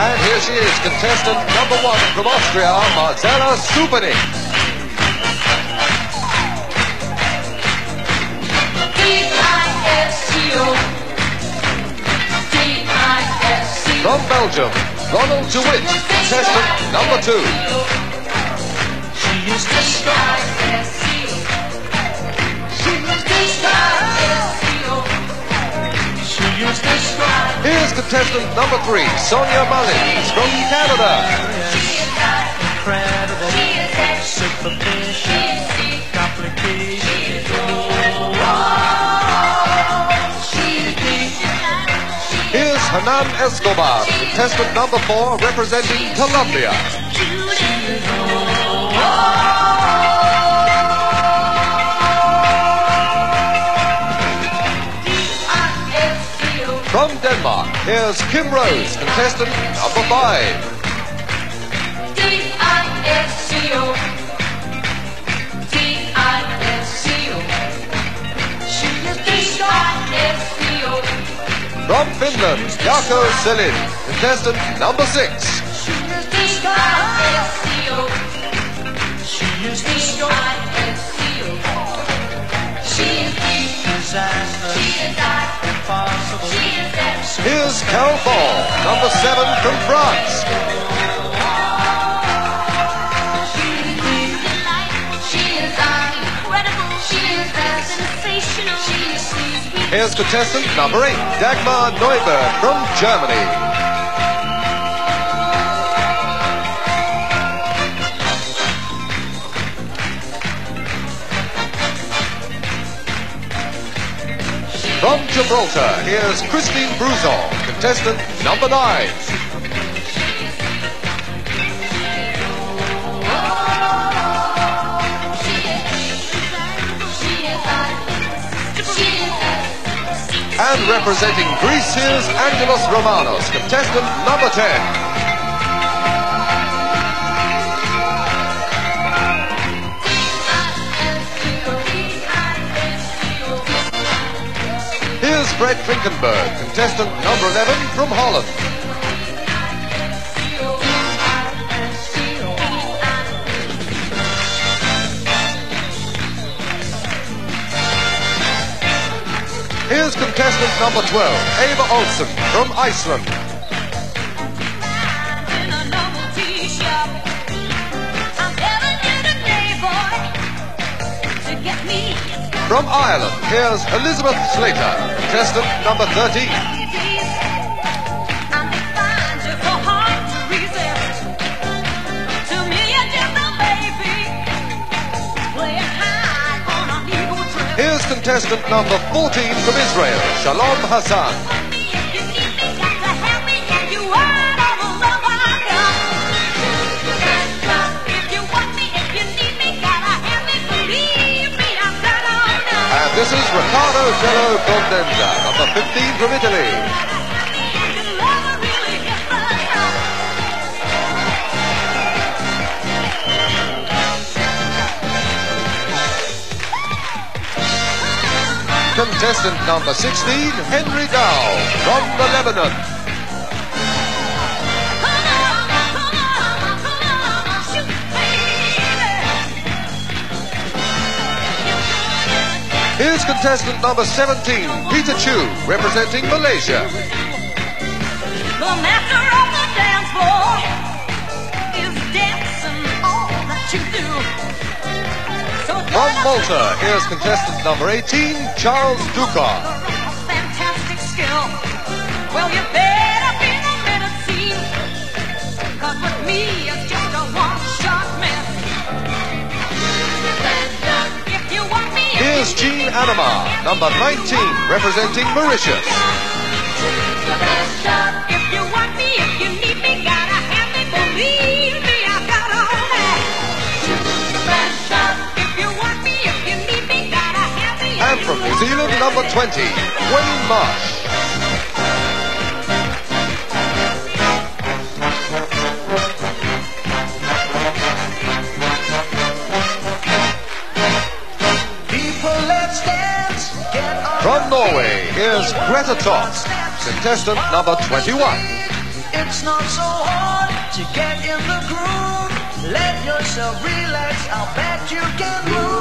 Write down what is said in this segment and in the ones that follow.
And here she is, contestant number 1 from Austria, Marcella Stupening. From Belgium, Ronald de Witt, contestant number 2. Here's contestant number 3, Sonia Mullins from Canada. Here's Hernan Escobar, contestant number 4, representing Colombia. From Denmark, here's Kim Rose, contestant number 5. From Finland, Jaakko Selin, contestant number 6. Here's Carol Ball, number 7 from France. Here's contestant number 8, Dagmar Neuberg from Germany. From Gibraltar, here's Christine Bruzon, contestant number 9. And representing Greece, here's Angelos Romanos, contestant number 10. Here's Fred Finkenberg, contestant number 11 from Holland. Here's contestant number 12, Eva Olsen from Iceland. From Ireland, here's Elizabeth Slater, contestant number 13. Here's contestant number 14 from Israel, Shalom Hassan. And this is Riccardo Dello Condenza, number 15 from Italy. Contestant number 16, Henry Dow from the Lebanon. Here's contestant number 17, Peter Chu, representing Malaysia. The master of the dance floor is dancing all that you do. From Malta, here's contestant number 18, Charles Ducar. Fantastic skill. Well, you better be the minute scene, 'cause with me it's just a one-shot miss. If you want me, here's Jean Anamar, number 19, representing Mauritius. if you want me, if you need me, gotta have me, believe me, I got all that. If you want me, if you need me, gotta have me. And from New Zealand, number 20, Wayne Marsh. From Norway, here's Greta Thorsk, contestant number 21. It's not so hard to get in the groove. Let yourself relax, I'll bet you can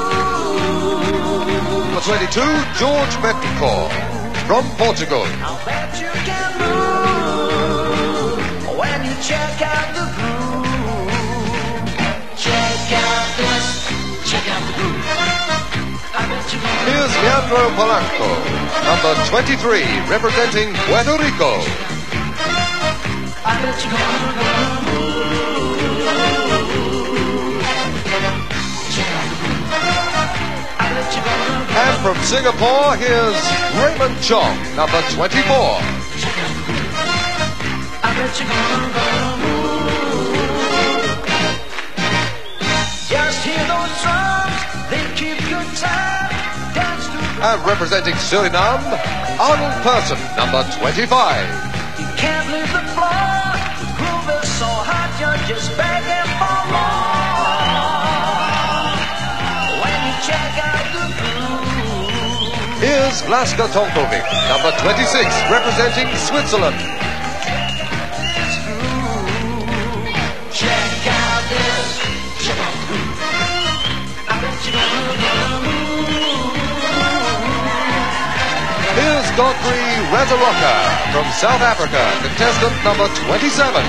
move. Number 22, George Betancourt from Portugal. I'll bet you can move when you check out the groove. Check out this, check out the groove. I bet you can. Here's Leandro Polanco, number 23, representing Puerto Rico. I bet you can move. Check out the groove. I bet you can move. And from Singapore, here's Raymond Chong, number 24. I bet you can move. Just hear those drums, they keep good time. Dance to. And representing Suriname, Arnold Persson, number 25. You can't leave the floor. The groove is so hot, you're just begging for more. When you check out the groove. Here's Vlaska Tonkovic, number 26, representing Switzerland. Check out this, check out the groove. I bet you gonna move. Here's Godfrey Razaroka from South Africa, contestant number 27.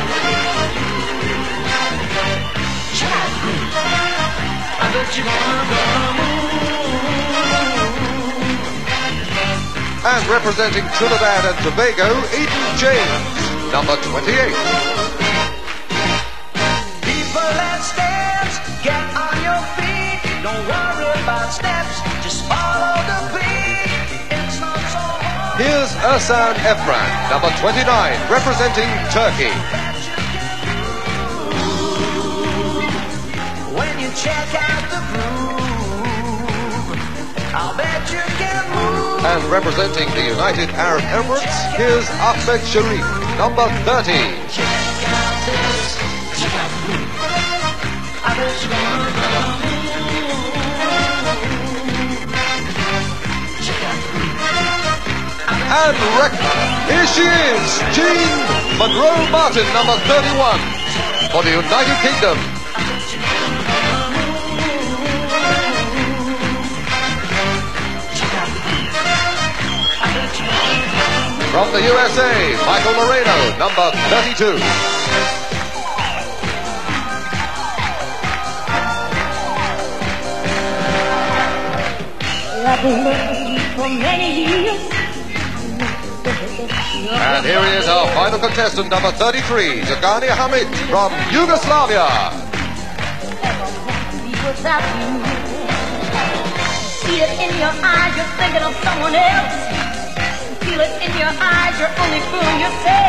Check out the groove. I bet you gonna move. And representing Trinidad and Tobago, Eden James, number 28. People, let's dance. Get on your feet. Don't worry about steps. Just follow the beat. It's not so hard. Here's Ersan Efran, number 29, representing Turkey. When you check out the groove, I'll bet you can move. And representing the United Arab Emirates, here's Ahmed Sharif, number 30. Check out this. Check out the groove. I bet you can move. Check out the groove. And here she is, Jean Monroe Martin, number 31, for the United Kingdom. From the USA, Michael Moreno, number 32. I've been looking for many years. And here he is, our final contestant, number 33, Jagani Hamid from Yugoslavia. Without you, see it in your eyes, you're thinking of someone else. Feel it in your eyes, you're only fooling yourself.